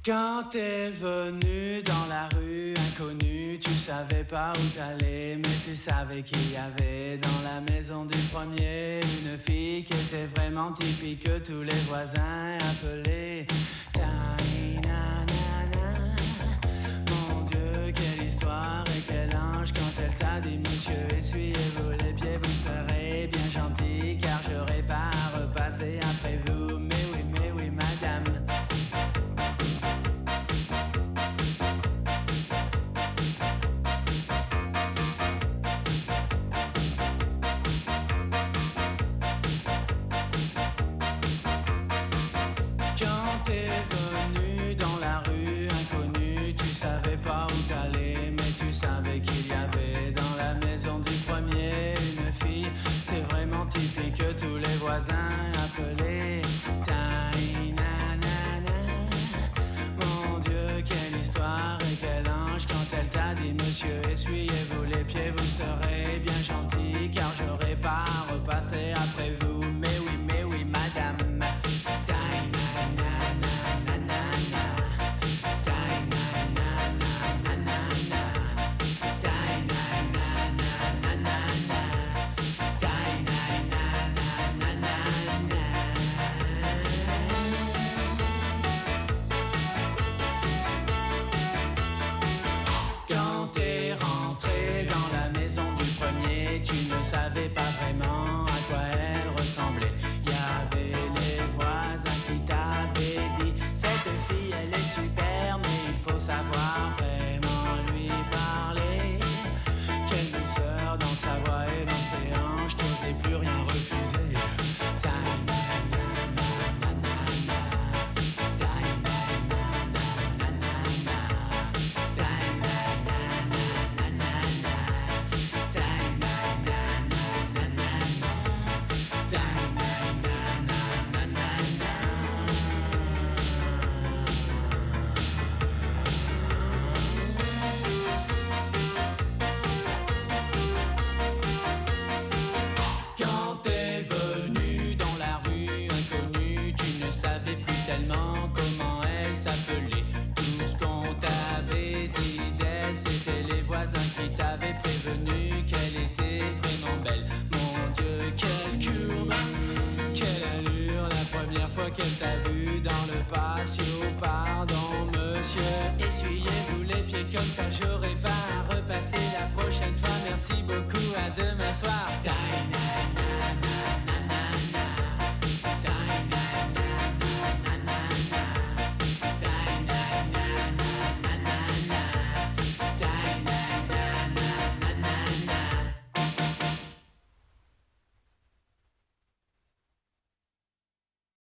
Quand t'es venu dans la rue inconnue, tu savais pas où t'allais, mais tu savais qu'il y avait dans la maison du premier une fille qui était vraiment typique que tous les voisins appelaient Tiny Nanana. Mon Dieu, quelle histoire et quel ange quand elle t'a dit monsieur, essuyez-vous les pieds, vous serez bien gentil car j'aurai pas à repasser après vous. Mais oui, madame. Pas où t'allais, mais tu savais qu'il y avait dans la maison du premier une fille. T'es vraiment typique que tous les voisins appelaient Tiny Nanana. Mon Dieu, quelle histoire et quel ange quand elle t'a dit monsieur, essuyez-vous les pieds, vous serez bien gentil car j'aurai pas à repasser après vous. Mais oui, madame. Tiny Nanana. Tu ne savais pas vraiment à quoi elle ressemblait. Il y avait les voisins qui t'avaient dit cette fille elle est super, mais il faut savoir vraiment lui parler. Quelle douceur dans sa voix et dans ses hanches, t'osais plus rien refuser. Comment elle s'appelait. Tout ce qu'on t'avait dit d'elle, c'était les voisins qui t'avaient prévenu qu'elle était vraiment belle. Mon Dieu, quelle courbe, quelle allure, la première fois qu'elle t'a vu dans le patio. Pardon monsieur, essuyez-vous les pieds comme ça, j'aurai pas à repasser la prochaine fois. Merci beaucoup, à demain soir.